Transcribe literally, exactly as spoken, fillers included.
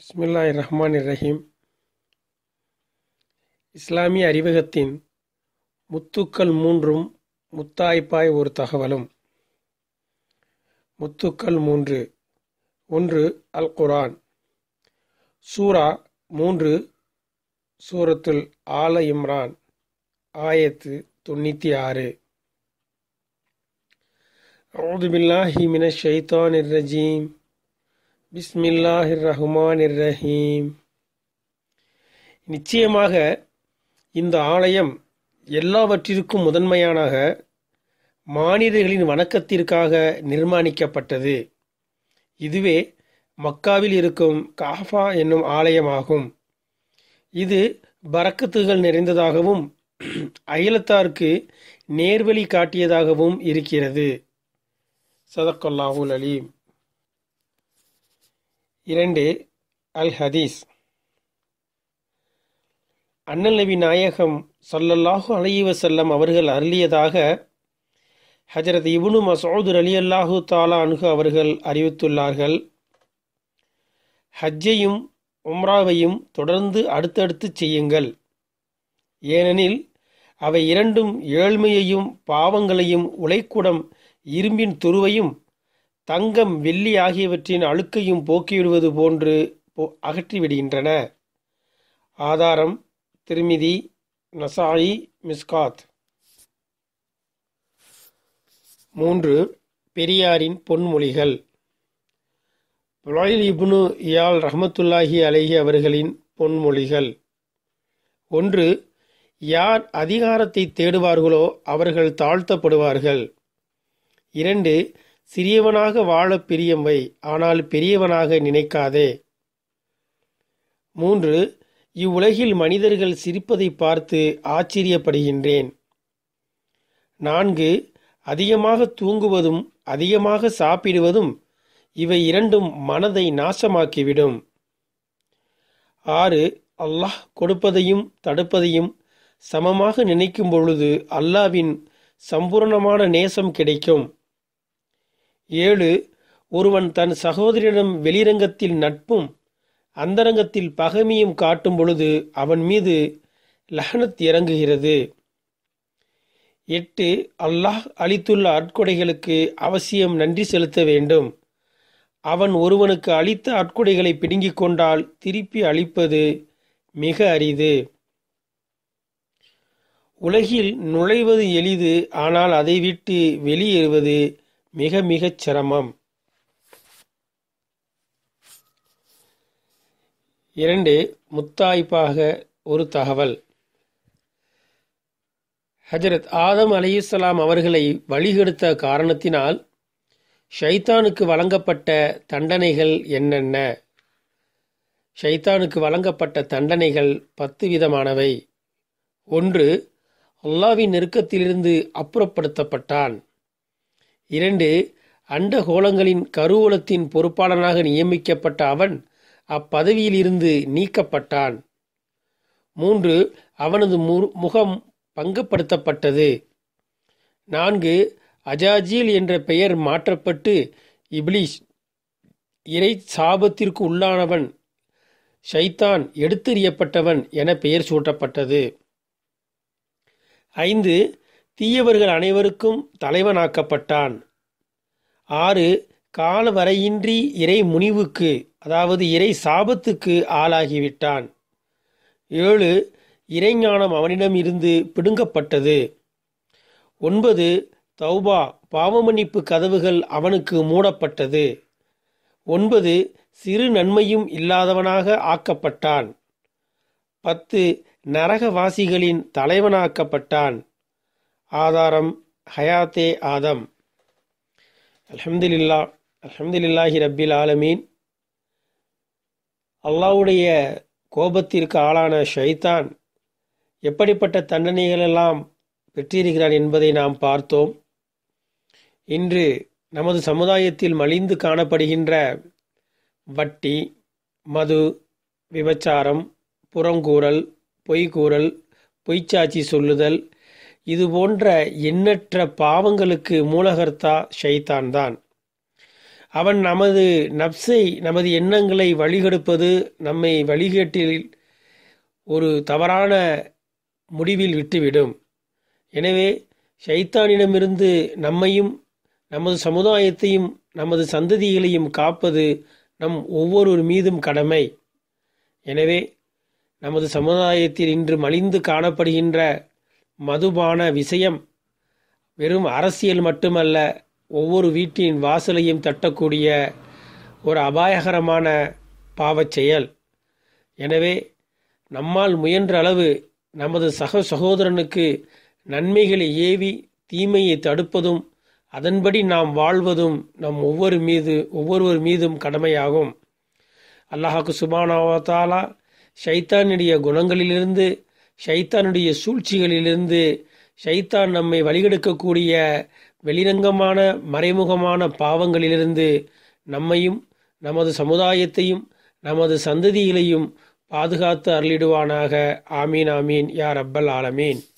பிஸ்மில்லாஹிர் ரஹ்மானிர் ரஹீம். இஸ்லாமிய அறிவகத்தின் முத்துக்கள் மூன்றும் முத்தாய்ப்பாய் ஒரு தகவலும். முத்துக்கள் மூன்று. ஒன்று, அல் குர்ஆன். சூரா மூன்று, சூரத்துல் ஆல இம்ரான், ஆயத்து தொண்ணூற்றி ஆறு. அஊது பில்லாஹி மினஷ் ஷைத்தானிர் ரஜீம். பிஸ்மில்லாஹிர் ரஹ்மானிர் ரஹீம். நிச்சயமாக இந்த ஆலயம் எல்லாவற்றிற்கும் முதன்மையானாக மானிடர்களின் வணக்கத்திற்காக நிர்மாணிக்கப்பட்டது. இதுவே மக்காவில் இருக்கும் காஃபா என்னும் ஆலயமாகும். இது பரக்கத்துகள் நிறைந்ததாகவும் அயலத்தாருக்கு நேர்வழி காட்டியதாகவும் இருக்கிறது. ஸதக்கல்லாஹுல் அலீம். இரண்டு, அல் ஹதீஸ். அண்ணல் நபி நாயகம் ஸல்லல்லாஹு அலைஹி வஸல்லம் அவர்கள் அருளியதாக ஹஜரத் இப்னு மஸ்ஊத் ரலியல்லாஹு தஆலா அன்ஹு அவர்கள் அறிவித்துள்ளார்கள். ஹஜ்ஜையும் உம்ராவையும் தொடர்ந்து அடுத்தடுத்து செய்யுங்கள். ஏனெனில் அவை இரண்டும் ஏழ்மையையும் பாவங்களையும் உலைக்குடம் இரும்பின் துருவையும் தங்கம் வெள்ளி ஆகியவற்றின் அழுக்கையும் போக்கிவிடுவது போன்று அகற்றிவிடுகின்றன. ஆதாரம் திர்மிதி, நசாயி, மிஸ்காத். மூன்று, பெரியாரின் பொன்மொழிகள். புலைல் இப்னு இயால் ரஹ்மத்துல்லாஹி அலைஹி அவர்களின் பொன்மொழிகள். ஒன்று, யார் அதிகாரத்தை தேடுவார்களோ அவர்கள் தாழ்த்தப்படுவார்கள். இரண்டு, சிறியவனாக வாழ பிரியம் வை, ஆனால் பெரியவனாக நினைக்காதே. மூன்று, இவ்வுலகில் மனிதர்கள் சிரிப்பதை பார்த்து ஆச்சரியப்படுகின்றேன். நான்கு, அதிகமாக தூங்குவதும் அதிகமாக சாப்பிடுவதும் இவை இரண்டும் மனதை நாசமாக்கிவிடும். ஆறு, அல்லாஹ் கொடுப்பதையும் தடுப்பதையும் சமமாக நினைக்கும் பொழுது அல்லாஹ்வின் சம்பூர்ணமான நேசம் கிடைக்கும். ஏழு, ஒருவன் தன் சகோதரியிடம் வெளிரங்கத்தில் நட்பும் அந்தரங்கத்தில் பகைமையும் காட்டும் பொழுது அவன் மீது லஹ்னத் இறங்குகிறது. எட்டு, அல்லாஹ் அளித்துள்ள அற்கொடைகளுக்கு அவசியம் நன்றி செலுத்த வேண்டும். அவன் ஒருவனுக்கு அளித்த அற்கொடைகளை பிடுங்கிக் கொண்டால் திருப்பி அளிப்பது மிக அரிது. உலகில் நுழைவது எளிது, ஆனால் அதை விட்டு வெளியேறுவது மிக மிகச் சிரமம். இரண்டு, முத்தாய்ப்பாக ஒரு தகவல். ஹஜரத் ஆதம் அலைஹிஸ்ஸலாம் அவர்களை வழிகெடுத்த காரணத்தினால் ஷைத்தானுக்கு வழங்கப்பட்ட தண்டனைகள் என்னென்ன? ஷைத்தானுக்கு வழங்கப்பட்ட தண்டனைகள் பத்து விதமானவை. ஒன்று, அல்லாஹ்வின் நெருக்கத்திலிருந்து அப்புறப்படுத்தப்பட்டான். இரண்டு, அண்ட கோளங்களின் கருவூலத்தின் பொறுப்பாளனாக நியமிக்கப்பட்ட அவன் அப்பதவியில் இருந்து நீக்கப்பட்டான். மூன்று, அவனது முகம் பங்கப்படுத்தப்பட்டது. நான்கு, அஜாஜீல் என்ற பெயர் மாற்றப்பட்டு இப்லீஸ், இறை சாபத்திற்கு உள்ளானவன், ஷைத்தான், எடுத்தெறியப்பட்டவன் என பெயர் சூட்டப்பட்டது. ஐந்து, தீயவர்கள் அனைவருக்கும் தலைவனாக்கப்பட்டான். ஆறு, கால வரையின்றி இறை முனிவுக்கு, அதாவது இறை சாபத்துக்கு ஆளாகிவிட்டான். ஏழு, இறைஞானம் அவனிடம் இருந்து பிடுங்கப்பட்டது. ஒன்பது, தௌபா, பாவமன்னிப்பு கதவுகள் அவனுக்கு மூடப்பட்டது. ஒன்பது, சிறு நன்மையும் இல்லாதவனாக ஆக்கப்பட்டான். பத்து, நரகவாசிகளின் தலைவனாக்கப்பட்டான். ஆதாரம் ஹயாத்தே ஆதம். அல்ஹம்துலில்லாஹ் அல்ஹம்துலில்லாஹி ரப்பில் ஆலமீன். அல்லாஹ்வுடைய கோபத்திற்கு ஆளான ஷைத்தான் எப்படிப்பட்ட தண்டனைகளெல்லாம் பெற்றிருக்கிறான் என்பதை நாம் பார்த்தோம். இன்று நமது சமுதாயத்தில் மலிந்து காணப்படுகின்ற வட்டி, மது, விபச்சாரம், புறங்கூறல், பொய்கூறல், பொய்ச்சாட்சி சொல்லுதல், இது போன்ற எண்ணற்ற பாவங்களுக்கு மூலகர்த்தா ஷைத்தான் தான். அவன் நமது நப்சை, நமது எண்ணங்களை வழிகெடுப்பது நம்மை வழிகேட்டில் ஒரு தவறான முடிவில் விட்டுவிடும். எனவே ஷைத்தானிடமிருந்து நம்மையும் நமது சமுதாயத்தையும் நமது சந்ததிகளையும் காப்பது நம் ஒவ்வொருவர் மீதும் கடமை. எனவே நமது சமுதாயத்தில் இன்று மலிந்து காணப்படுகின்ற மதுபான விஷயம் வெறும் அரசியல் மட்டுமல்ல, ஒவ்வொரு வீட்டின் வாசலையும் தட்டக்கூடிய ஒரு அபாயகரமான பாவச் செயல். எனவே நம்மால் முயன்ற அளவு நமது சக சகோதரனுக்கு நன்மைகளை ஏவி தீமையை தடுப்பதும் அதன்படி நாம் வாழ்வதும் நம் ஒவ்வொரு மீது ஒவ்வொருவர் மீதும் கடமையாகும். அல்லாஹ்வுக்கு சுப்ஹானஹு வ தஆலா ஷைத்தானுடைய குணங்களிலிருந்து, ஷைத்தானுடைய சூழ்ச்சிகளிலிருந்து, ஷைத்தான் நம்மை வழிகெடுக்கக்கூடிய வெளிரங்கமான மறைமுகமான பாவங்களிலிருந்து நம்மையும் நமது சமுதாயத்தையும் நமது சந்ததிகளையும் பாதுகாத்து அருளிடுவானாக. ஆமீன் ஆமீன் யா ரப்பல் ஆலமீன்.